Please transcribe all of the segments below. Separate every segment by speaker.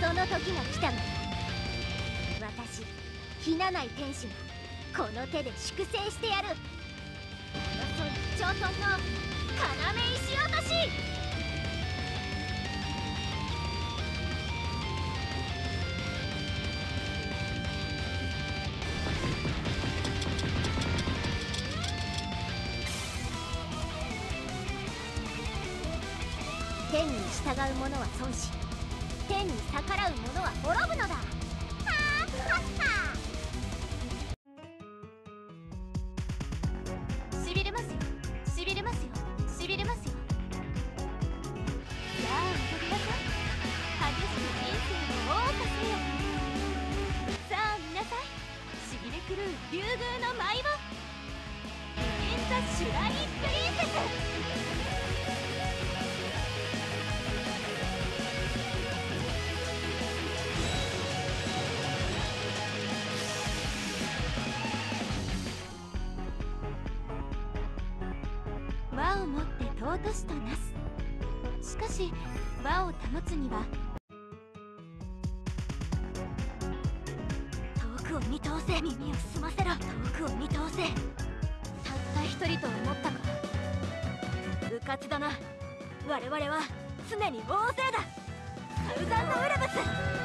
Speaker 1: その時が来たのだ。私ひなない天使がこの手で粛清してやる。よそ一丁豚の要石落とし。天に従う者は損し、天に逆らう者は滅ぶのだ。はあはっは。しびれますよ、しびれますよ、しびれますよ。じゃあ踊りなさい。激しく人生を謳歌せよ。さあ見なさい、しびれ狂う竜宮の舞を。ビギン・ザ・シュラリー・プリンセス。和をもって尊しとなす。しかし和を保つには遠くを見通せ。耳を澄ませろ。遠くを見通せ。たった一人と思ったか。うかつだな。我々は常に大勢だ。サウザンドウルブス。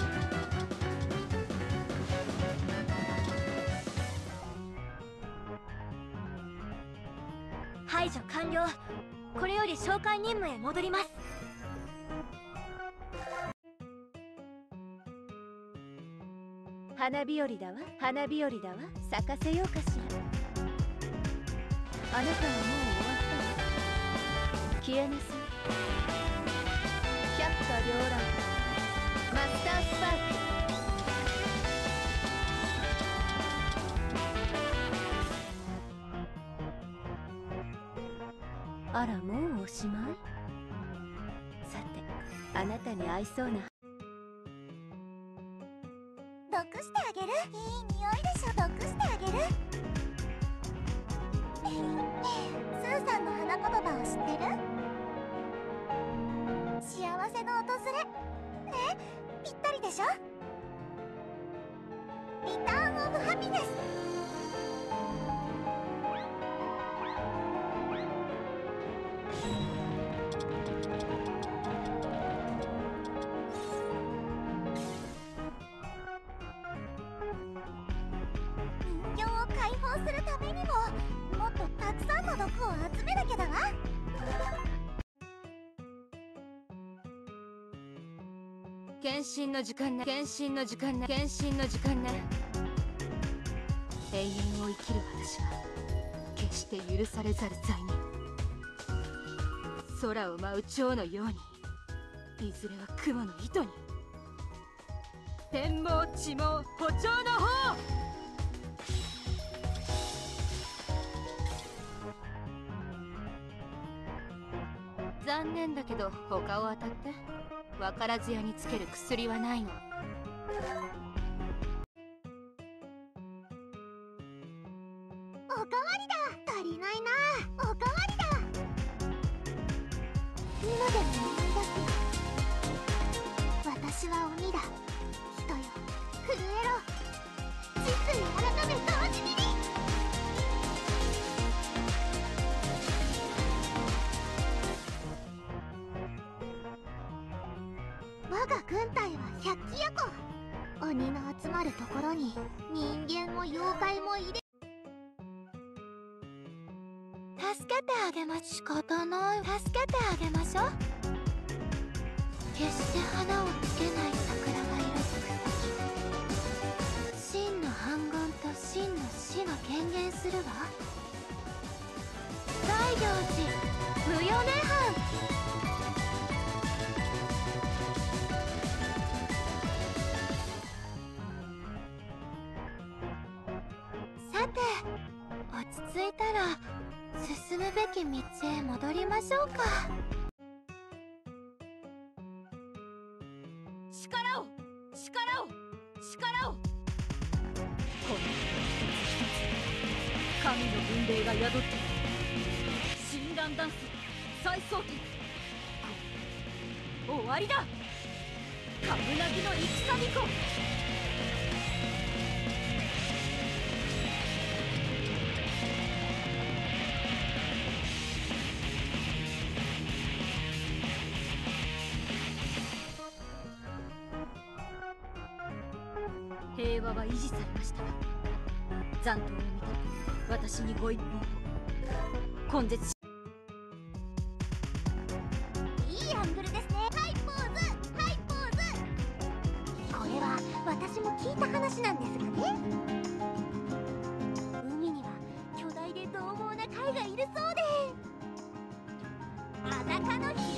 Speaker 1: 排除完了。これより召喚任務へ戻ります。花日和だわ、花日和だわ。咲かせようかしら。あなたはもう終わったわ。消えなさい。百花繚乱マスタースパーク。あら、もうおしまい。さて、あなたに合いそうな。毒してあげる。いい匂いでしょ。毒してあげる。スーさんの花言葉を知ってる？幸せの訪れ。ね、ぴったりでしょ。リターンオブハピネス。解放するためにももっとたくさんの毒を集めなきゃだわ。献身の時間ね、献身の時間ね、献身の時間ね。永遠を生きる私は決して許されざる罪人。空を舞う蝶のように、いずれは雲の糸に。天網地網歩調の方。残念だけど他を当たって。分からず屋につける薬はないの。おかわりだ。足りないな。おかわりだ。今でも思い出す。私は鬼だ。人よ、震えろ。実に改め同時に。我が軍隊は百鬼夜行。鬼の集まるところに人間も妖怪も入れ。助けてあげましょう。仕方ない。助けてあげましょう。決して花をつけない桜が色づく時、真の反軍と真の死が権限するわ。大行寺無用涅槃。さて、落ち着いたら進むべき道へ戻りましょうか。力を力を力を。この一つ一つ神の分霊が宿っている。神乱ダンス再装填。終わりだ。
Speaker 2: カブナギの戦みこ。平和は維持されました。残党を見た私にご一報を根絶し。
Speaker 1: いいアングルですね。はいポーズ、はいポーズ。これは私も聞いた話なんですがね、海には巨大で獰猛な貝がいるそうで、裸のヒ